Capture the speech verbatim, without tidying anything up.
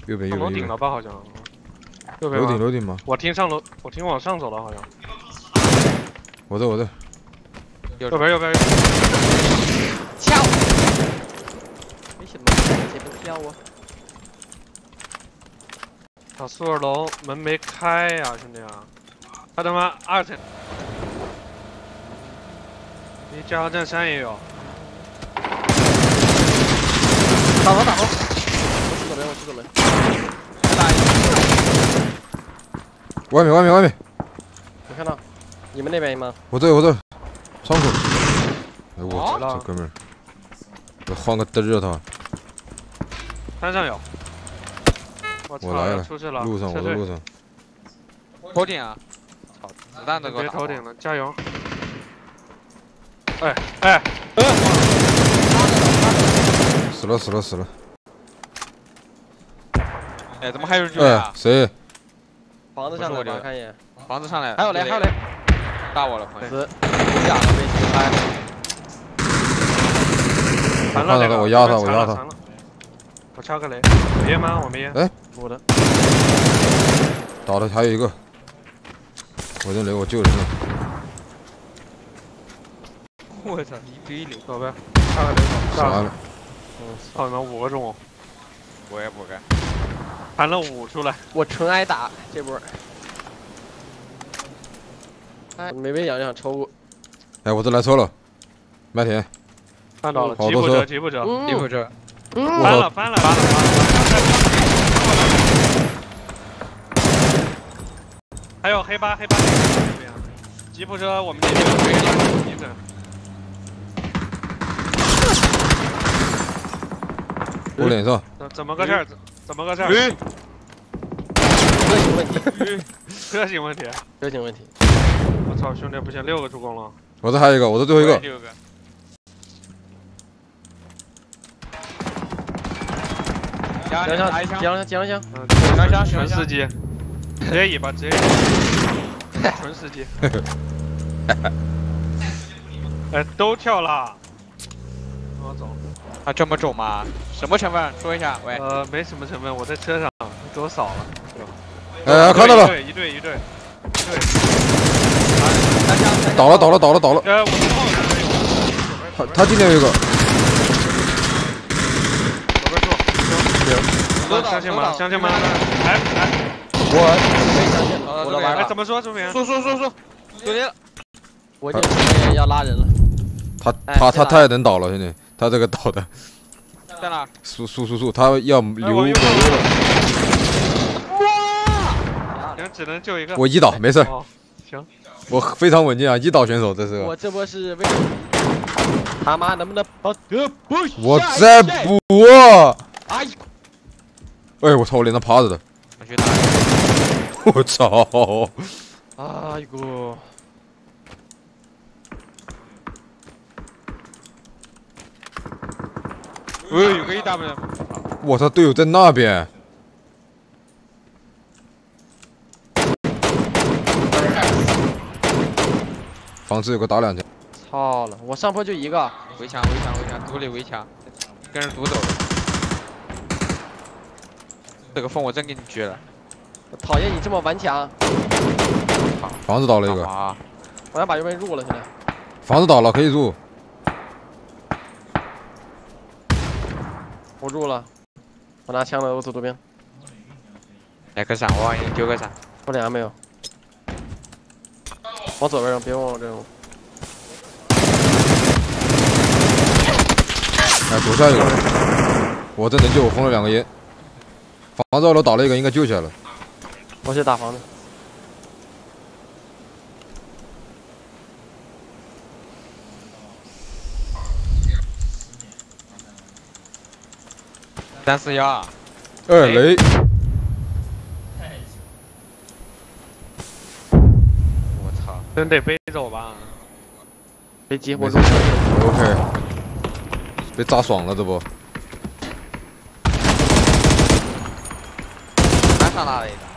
右边右边。 楼顶了吧？好像。右边。 楼顶楼顶吗？ 我听上楼，我听往上走了，好像。 我这我这。 右边右边。 跳！没什么，这边跳啊！ 啊，宿舍楼门没开呀，兄弟啊！他他妈二层。离加油站山也有。 打头打头！我去左边，我去左边。打一个。 外面外面外面！ 没看到，你们那边吗？ 我这我这，窗口。哎我哦这哥们儿，我换个嘚儿他。 山上有。我我来了， 出去了。 路上我在路上。 头顶啊！操，子弹都给我别打头顶了，加油！哎哎。呃死了死了死了！ 哎，怎么还有人救呀？ 谁？ 房子上来吧，看一眼。 房子上来。 还有雷，还有雷。 打我了，朋友。 死。假的被击开。 完了这个， 我压他，我压他。 我插个雷。没烟吗？我没烟。 哎， 我的。 倒了，还有一个。我这雷我救人了。 我操，一堆雷。 走呗，插个雷。 杀了。 嗯，操你妈五个中， 我也不敢， 弹了五出来， 我纯挨打这波。哎，没被洋洋抽过。 哎，我这来车了，麦田。 看到了，吉普车，吉普车， 吉普车， 翻了，翻了，翻了，翻了。还有黑八，黑八，吉普车，我们这边有一个。 我脸上， 怎么个事儿？怎么个事儿？ 车型问题， 车型问题， 车型问题。 我操，兄弟不行，六个助攻了。 我这还有一个，我这最后一个。 六个。 香香香香香香， 香香纯司机，直接尾巴，直接纯司机。哎，都跳了。我走。 啊，这么肿吗？什么成分？说一下。喂。 呃，没什么成分，我在车上，你给我扫了。 哎，看到了。 一队一队一队。一队。 倒了倒了倒了倒了。 呃，我他他今天有一个。 左边住。相信吗？相信吗？来来。 我没相信，我的玩哎，怎么说，周平？ 说说说说。兄弟， 我这要拉人了。 他他他他也能倒了，兄弟。 他这个倒的， 在哪？ 速速速速，他要留留了。 哇！行，只能救一个。 我一倒没事。 行。 我非常稳健啊，一倒选手这是。 我这波是为他妈能不能把这补？ 我再补。哎！哎，我操！我脸上趴着的。我操！ 哎呦！ 哦，有个一 W。 我操，队友在那边。房子有个打两枪。 操了，我上坡就一个。 围墙，围墙，围墙，堵里围墙，跟人堵走了。这个风我真给你撅了。 我讨厌你这么顽强。 房子倒了一个。 我想把右边入了，现在。 房子倒了，可以入。 我入了，我拿枪了，我走左边。 来个伞，我往你丢个伞。 我脸还没有。往左边扔，别往我这扔。 哎，左下一个，我这能救，我封了两个烟。房子二楼倒了一个，应该救起来了。 我去打房子。 三四幺。 二雷。 我操！ 真得飞走吧？ 飞机我入。 OK。被炸爽了，这不。 还上哪了一个？